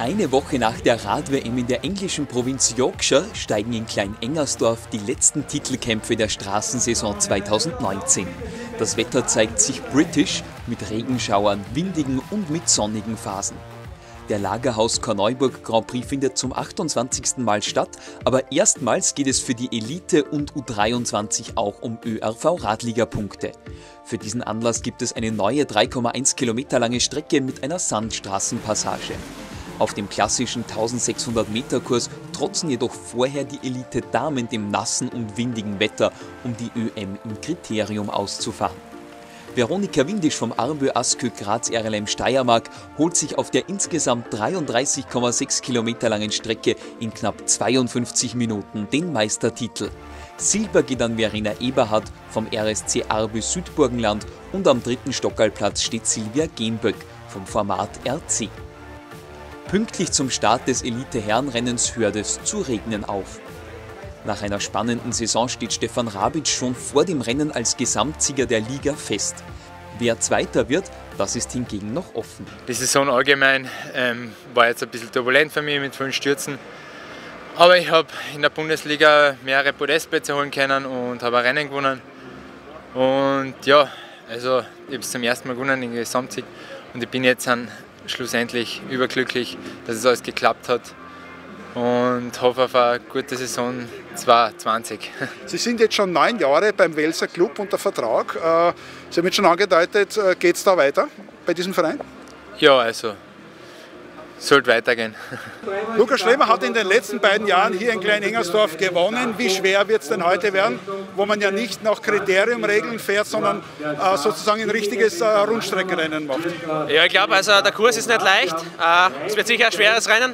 Eine Woche nach der Rad-WM in der englischen Provinz Yorkshire steigen in Klein-Engersdorf die letzten Titelkämpfe der Straßensaison 2019. Das Wetter zeigt sich britisch mit Regenschauern, windigen und mit sonnigen Phasen. Der Lagerhaus Korneuburg Grand Prix findet zum 28. Mal statt, aber erstmals geht es für die Elite und U23 auch um ÖRV-Radliga-Punkte. Für diesen Anlass gibt es eine neue 3,1 Kilometer lange Strecke mit einer Sandstraßenpassage. Auf dem klassischen 1600 Meter Kurs trotzen jedoch vorher die Elite-Damen dem nassen und windigen Wetter, um die ÖM im Kriterium auszufahren. Veronika Windisch vom Arbö Askö Graz RLM Steiermark holt sich auf der insgesamt 33,6 Kilometer langen Strecke in knapp 52 Minuten den Meistertitel. Silber geht an Verena Eberhardt vom RSC Arbö Südburgenland und am dritten Stockerlplatz steht Silvia Genböck vom Format RC. Pünktlich zum Start des Elite-Herrenrennens hört es zu regnen auf. Nach einer spannenden Saison steht Stefan Rabitsch schon vor dem Rennen als Gesamtsieger der Liga fest. Wer Zweiter wird, das ist hingegen noch offen. Die Saison allgemein war jetzt ein bisschen turbulent für mich mit vielen Stürzen. Aber ich habe in der Bundesliga mehrere Podestplätze holen können und habe ein Rennen gewonnen. Und ja, also ich habe es zum ersten Mal gewonnen, den Gesamtsieg. Und ich bin jetzt schlussendlich überglücklich, dass es alles geklappt hat. Und hoffe auf eine gute Saison 2020. Sie sind jetzt schon 9 Jahre beim Welser Club unter Vertrag. Sie haben jetzt schon angedeutet, geht es da weiter bei diesem Verein? Ja, also sollte weitergehen. Lukas Schlemer hat in den letzten beiden Jahren hier in Klein-Engersdorf gewonnen. Wie schwer wird es denn heute werden, wo man ja nicht nach Kriteriumregeln fährt, sondern sozusagen ein richtiges Rundstreckenrennen macht? Ja, ich glaube, also der Kurs ist nicht leicht. Es wird sicher ein schweres Rennen.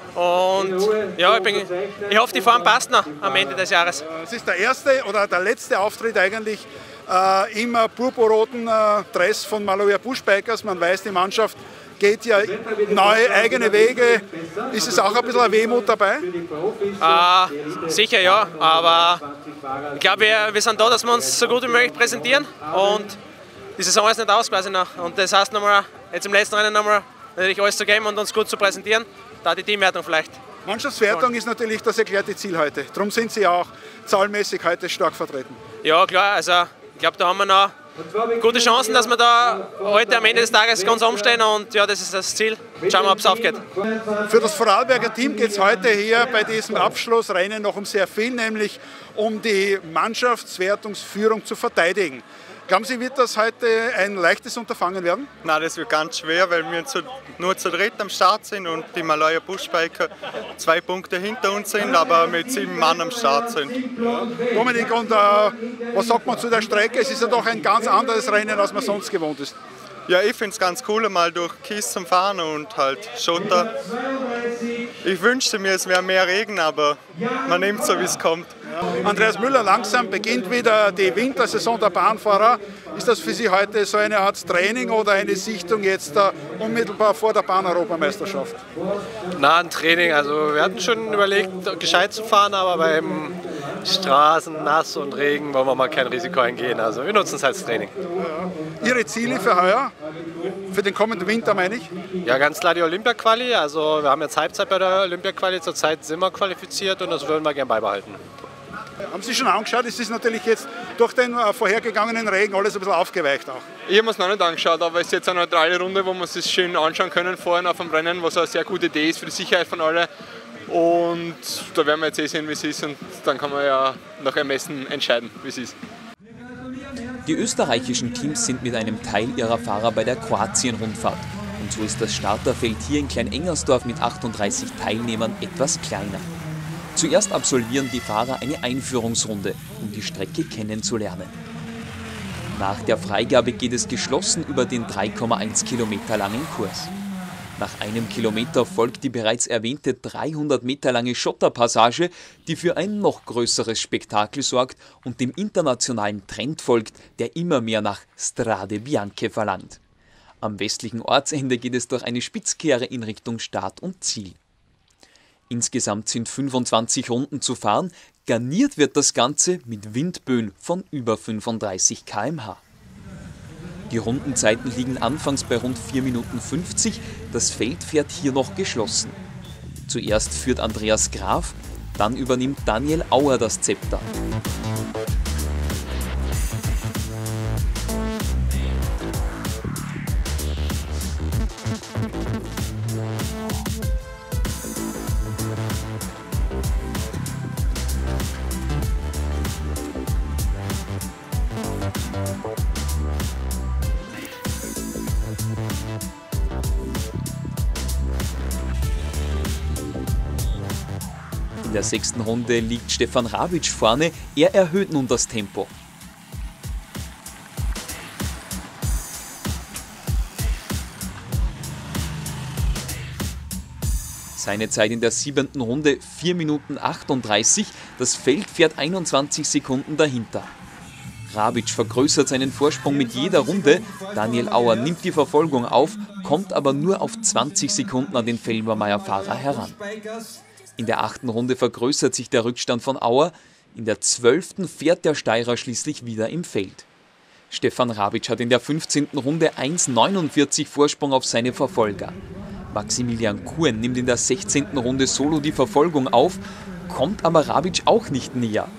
Und ja, ich hoffe, die Form passt noch am Ende des Jahres. Es ist der erste oder der letzte Auftritt eigentlich im purpurroten Dress von Maloja Bushbikers. Man weiß, die Mannschaft geht ja neue eigene Wege. Ist es auch ein bisschen eine Wehmut dabei? Sicher ja, aber ich glaube, wir sind da, dass wir uns so gut wie möglich präsentieren. Und die Saison ist nicht aus quasi noch. Und das heißt, jetzt im letzten Rennen nochmal natürlich alles zu geben und uns gut zu präsentieren. Da die Teamwertung vielleicht. Mannschaftswertung ist natürlich das erklärte Ziel heute. Darum sind Sie auch zahlenmäßig heute stark vertreten. Ja klar, also ich glaube, da haben wir noch gute Chancen, dass wir da heute am Ende des Tages ganz umstehen und ja, das ist das Ziel. Schauen wir, ob es aufgeht. Für das Vorarlberger Team geht es heute hier bei diesem Abschlussrennen noch um sehr viel, nämlich um die Mannschaftswertungsführung zu verteidigen. Glauben Sie, wird das heute ein leichtes Unterfangen werden? Nein, das wird ganz schwer, weil wir nur zu dritt am Start sind und die Maloja Bushbiker 2 Punkte hinter uns sind, aber mit 7 Mann am Start sind. Dominik, und was sagt man zu der Strecke? Es ist ja doch ein ganz anderes Rennen, als man sonst gewohnt ist. Ja, ich finde es ganz cool, mal durch Kies zum Fahren und halt Schotter. Ich wünschte mir, es wäre mehr Regen, aber man nimmt so, wie es kommt. Andreas Müller, langsam beginnt wieder die Wintersaison der Bahnfahrer. Ist das für Sie heute so eine Art Training oder eine Sichtung jetzt unmittelbar vor der Bahn-Europameisterschaft? Na, ein Training. Also wir hatten schon überlegt, gescheit zu fahren, aber beim Straßen, nass und Regen wollen wir mal kein Risiko eingehen. Also wir nutzen es als Training. Ihre Ziele für heuer? Für den kommenden Winter, meine ich? Ja, ganz klar die Olympia-Quali. Also wir haben jetzt Halbzeit bei der Olympia-Quali. Zurzeit sind wir qualifiziert und das würden wir gerne beibehalten. Haben Sie schon angeschaut? Es ist natürlich jetzt durch den vorhergegangenen Regen alles ein bisschen aufgeweicht auch. Ich habe mir es noch nicht angeschaut, aber es ist jetzt eine neutrale Runde, wo wir es sich schön anschauen können vorhin auf dem Rennen, was eine sehr gute Idee ist für die Sicherheit von allen. Und da werden wir jetzt sehen, wie es ist und dann kann man ja nach Ermessen entscheiden, wie es ist. Die österreichischen Teams sind mit einem Teil ihrer Fahrer bei der Kroatien-Rundfahrt. Und so ist das Starterfeld hier in Klein-Engersdorf mit 38 Teilnehmern etwas kleiner. Zuerst absolvieren die Fahrer eine Einführungsrunde, um die Strecke kennenzulernen. Nach der Freigabe geht es geschlossen über den 3,1 Kilometer langen Kurs. Nach einem Kilometer folgt die bereits erwähnte 300 Meter lange Schotterpassage, die für ein noch größeres Spektakel sorgt und dem internationalen Trend folgt, der immer mehr nach Strade Bianche verlangt. Am westlichen Ortsende geht es durch eine Spitzkehre in Richtung Start und Ziel. Insgesamt sind 25 Runden zu fahren, garniert wird das Ganze mit Windböen von über 35 km/h. Die Rundenzeiten liegen anfangs bei rund 4 Minuten 50, das Feld fährt hier noch geschlossen. Zuerst führt Andreas Graf, dann übernimmt Daniel Auer das Zepter. In der 6. Runde liegt Stefan Rabic vorne, er erhöht nun das Tempo. Seine Zeit in der 7. Runde 4 Minuten 38, das Feld fährt 21 Sekunden dahinter. Rabic vergrößert seinen Vorsprung mit jeder Runde, Daniel Auer nimmt die Verfolgung auf, kommt aber nur auf 20 Sekunden an den Felbermayr-Fahrer heran. In der 8. Runde vergrößert sich der Rückstand von Auer, in der 12. fährt der Steirer schließlich wieder im Feld. Stefan Rabic hat in der 15. Runde 1,49 Vorsprung auf seine Verfolger. Maximilian Kuhn nimmt in der 16. Runde solo die Verfolgung auf, kommt aber Rabic auch nicht näher.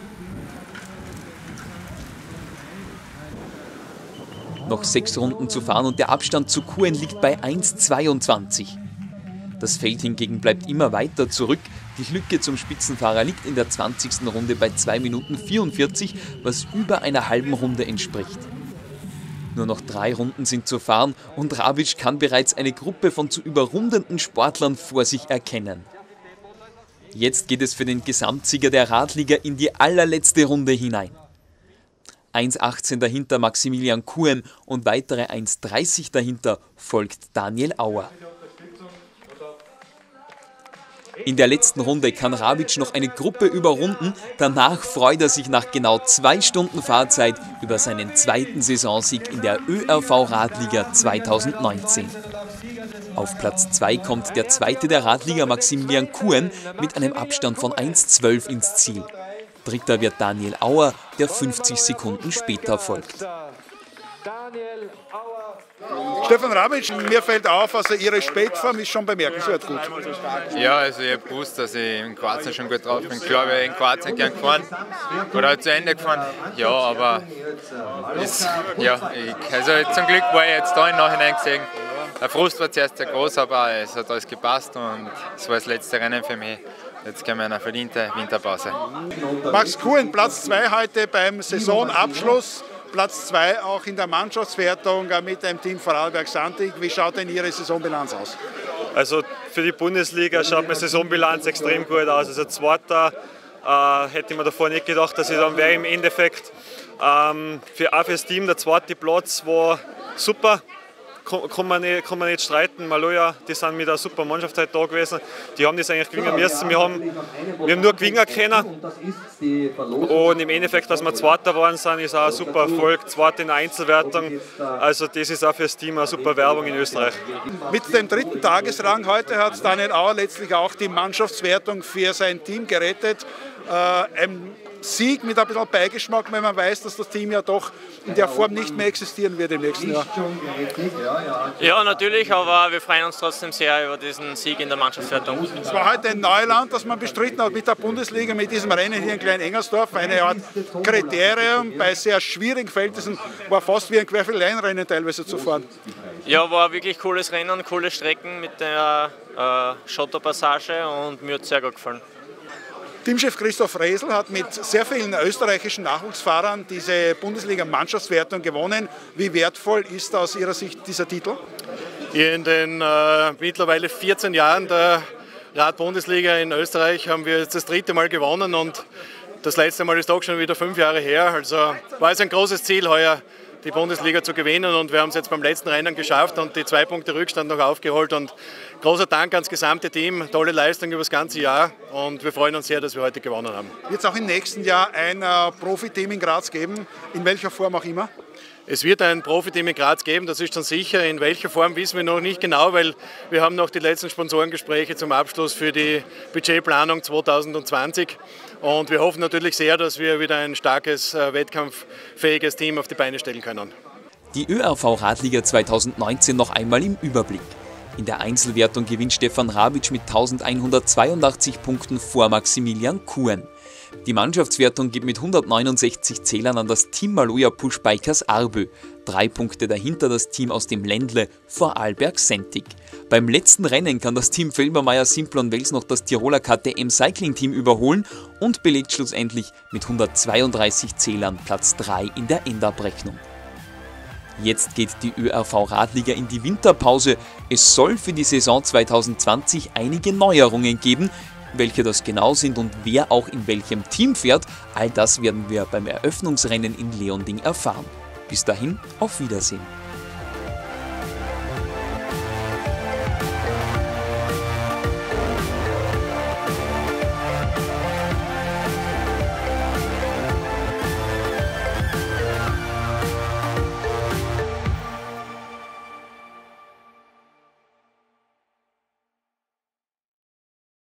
Noch 6 Runden zu fahren und der Abstand zu Kuhn liegt bei 1,22. Das Feld hingegen bleibt immer weiter zurück. Die Lücke zum Spitzenfahrer liegt in der 20. Runde bei 2 Minuten 44, was über einer halben Runde entspricht. Nur noch 3 Runden sind zu fahren und Rabic kann bereits eine Gruppe von zu überrundenden Sportlern vor sich erkennen. Jetzt geht es für den Gesamtsieger der Radliga in die allerletzte Runde hinein. 1,18 dahinter Maximilian Kuhn und weitere 1,30 dahinter folgt Daniel Auer. In der letzten Runde kann Rabic noch eine Gruppe überrunden, danach freut er sich nach genau 2 Stunden Fahrzeit über seinen 2. Saisonsieg in der ÖRV-Radliga 2019. Auf Platz 2 kommt der 2. der Radliga Maximilian Kuhn mit einem Abstand von 1,12 ins Ziel. 3. wird Daniel Auer, der 50 Sekunden später folgt. Stefan Rabic, mir fällt auf, also Ihre Spätform ist schon bemerkenswert gut. Ja, also ich habe gewusst, dass ich in Kroatien schon gut drauf bin. Klar, wäre ich in Kroatien gern gefahren oder zu Ende gefahren. Ja, aber zum Glück war ich jetzt da im Nachhinein gesehen. Der Frust war zuerst sehr groß, aber es hat alles gepasst und es war das letzte Rennen für mich. Jetzt gehen wir in eine verdiente Winterpause. Max Kuhn, Platz 2 heute beim Saisonabschluss. Platz 2 auch in der Mannschaftswertung mit dem Team Vorarlberg Santig. Wie schaut denn Ihre Saisonbilanz aus? Also für die Bundesliga schaut meine Saisonbilanz extrem gut aus. Also Zweiter hätte ich mir davor nicht gedacht, dass ich dann wäre im Endeffekt. Auch für das Team der 2. Platz war super. Kann man nicht streiten. Maloja, die sind mit einer super Mannschaft heute da gewesen. Die haben das eigentlich gewinnen müssen. Wir haben nur gewinnen können. Und im Endeffekt, dass wir Zweiter waren, sind, ist auch ein super Erfolg. Zweiter in der Einzelwertung. Also das ist auch für das Team eine super Werbung in Österreich. Mit dem 3. Tagesrang heute hat Daniel Auer letztlich auch die Mannschaftswertung für sein Team gerettet. Ein Sieg mit ein bisschen Beigeschmack, weil man weiß, dass das Team ja doch in der Form nicht mehr existieren wird im nächsten Jahr. Ja, natürlich, aber wir freuen uns trotzdem sehr über diesen Sieg in der Mannschaftswertung. Es war heute ein Neuland, das man bestritten hat mit der Bundesliga, mit diesem Rennen hier in Klein-Engersdorf. Eine Art Kriterium bei sehr schwierigen Verhältnissen, war fast wie ein Querfeldeinrennen teilweise zu fahren. Ja, war wirklich cooles Rennen, coole Strecken mit der Schotterpassage und mir hat es sehr gut gefallen. Teamchef Christoph Resl hat mit sehr vielen österreichischen Nachwuchsfahrern diese Bundesliga-Mannschaftswertung gewonnen. Wie wertvoll ist aus Ihrer Sicht dieser Titel? In den mittlerweile 14 Jahren der Rad-Bundesliga in Österreich haben wir jetzt das 3. Mal gewonnen und das letzte Mal ist auch schon wieder 5 Jahre her. Also war es ein großes Ziel, heuer die Bundesliga zu gewinnen und wir haben es jetzt beim letzten Rennen geschafft und die 2 Punkte Rückstand noch aufgeholt und großer Dank ans gesamte Team, tolle Leistung über das ganze Jahr und wir freuen uns sehr, dass wir heute gewonnen haben. Wird es auch im nächsten Jahr ein Profiteam in Graz geben, in welcher Form auch immer? Es wird ein Profiteam in Graz geben, das ist schon sicher. In welcher Form wissen wir noch nicht genau, weil wir haben noch die letzten Sponsorengespräche zum Abschluss für die Budgetplanung 2020. Und wir hoffen natürlich sehr, dass wir wieder ein starkes, wettkampffähiges Team auf die Beine stellen können. Die ÖRV-Radliga 2019 noch einmal im Überblick. In der Einzelwertung gewinnt Stefan Rabitsch mit 1182 Punkten vor Maximilian Kuhn. Die Mannschaftswertung geht mit 169 Zählern an das Team Maloja Push Bikers Arbö. 3 Punkte dahinter das Team aus dem Ländle vor Arlberg-Sentig. Beim letzten Rennen kann das Team Felbermayr-Simplon-Wels noch das Tiroler KTM Cycling Team überholen und belegt schlussendlich mit 132 Zählern Platz 3 in der Endabrechnung. Jetzt geht die ÖRV-Radliga in die Winterpause. Es soll für die Saison 2020 einige Neuerungen geben. Welche das genau sind und wer auch in welchem Team fährt, all das werden wir beim Eröffnungsrennen in Leonding erfahren. Bis dahin, auf Wiedersehen.